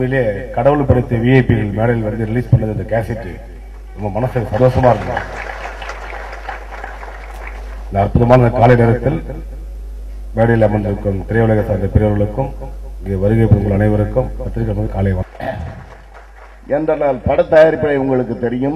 உண்மையிலே கடவுள் படைத்த விஐபிகள் மேடையில் வந்து ரிலீஸ் பண்ணது இந்த கேசட் ரொம்ப மனசு சந்தோஷமா இருக்கு. இந்த அற்புதமான காலை நேரத்தில் மேடையில் அமர்ந்திருக்கும் திரையுலக சார்ந்த பெரியவர்களுக்கும் இங்கே வருகை உங்கள் அனைவருக்கும் பத்திரிகை காலை என்றால் பட தயாரிப்பை உங்களுக்கு தெரியும்.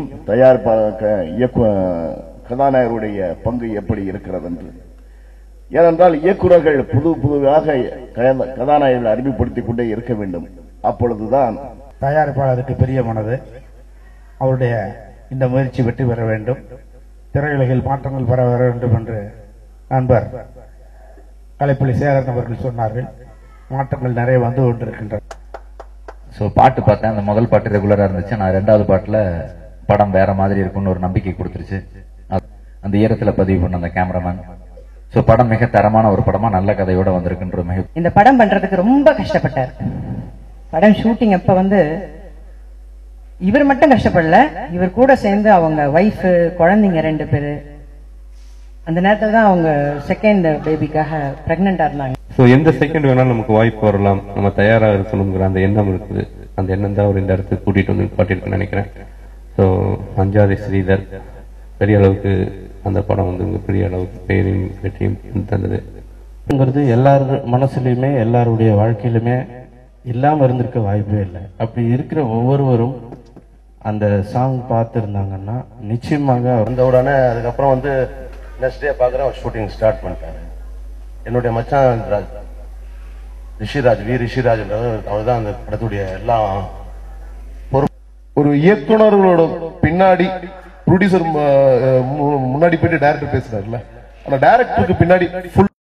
கதாநாயகருடைய பங்கு எப்படி இருக்கிறது என்று. ஏனென்றால் இயக்குநர்கள் புதுவாக கதாநாயகர்கள் அறிமுகப்படுத்திக் கொண்டே இருக்க வேண்டும். அப்பொழுதுதான் தயாரிப்பாளருக்கு பெரிய மனது. அவருடைய இந்த முயற்சி வெற்றி பெற வேண்டும், திரையுலகில் மாற்றங்கள் பெற வேண்டும் என்று நண்பர் கலைப்புலி சேகரன் அவர்கள் சொன்னார்கள். மாற்றங்கள் நிறைய வந்து கொண்டிருக்கின்றன. பாட்டு பார்த்தேன். அந்த முதல் பாட்டு ரெகுலரா இருந்துச்சு. நான் ரெண்டாவது பாட்டுல படம் வேற மாதிரி இருக்கும்னு ஒரு நம்பிக்கை கொடுத்துருச்சு. அந்த ஈரத்துல பதிவு பண்ண அந்த கேமராமேன். படம் மிக தரமான ஒரு படமா நல்ல கதையோட வந்திருக்குன்ற மிக. இந்த படம் பண்றதுக்கு ரொம்ப கஷ்டப்பட்டார். படம் ஷூட்டிங் அப்ப வந்து இவர் மட்டும் கஷ்டப்படல, இவர் கூட சேர்ந்து அவங்க வைஃப், குழந்தைங்க 2 பேரு. அந்த நேரத்துல தான் அவங்க செகண்ட் பேபிக்காக பிரெக்னெண்டா இருந்தாங்க. எந்த செகண்ட் வேணாலும் நமக்கு வாய்ப்பு வரலாம், நம்ம தயாராக இருக்கணுங்கிற அந்த எண்ணம் இருக்குது. அந்த எண்ணம் தான் அவர் இந்த இடத்துக்கு கூட்டிட்டு வந்து பாட்டிருக்குன்னு நினைக்கிறேன். அஞ்சாவது ஸ்ரீதர் பெரிய அளவுக்கு அந்த படம் வந்து பெரிய அளவுக்கு பெயரையும் வெற்றியும் தந்தது. எல்லாரும் மனசுலயுமே எல்லாருடைய வாழ்க்கையிலுமே இல்லாம இருந்திருக்க வாய்ப்பே இல்லை. அப்படி இருக்கிற ஒவ்வொருவரும் அந்த சாங் பார்த்திருந்தாங்கன்னா நிச்சயமாக வந்த உடனே அதுக்கப்புறம் வந்து நெக்ஸ்ட் டே பாக்குறேன் ஷூட்டிங் ஸ்டார்ட் பண்ணிட்டாரு. என்னுடைய மச்சான் ரிஷிராஜ், ரிஷிராஜ் அவர்தான் அந்த படத்துடைய எல்லாம் ஒரு இயக்குனர்களோட பின்னாடி ப்ரொடியூசர் முன்னாடி போயிட்டு டைரக்டர் பேசுறாருல, அந்த டைரக்டருக்கு பின்னாடி ஃபுல்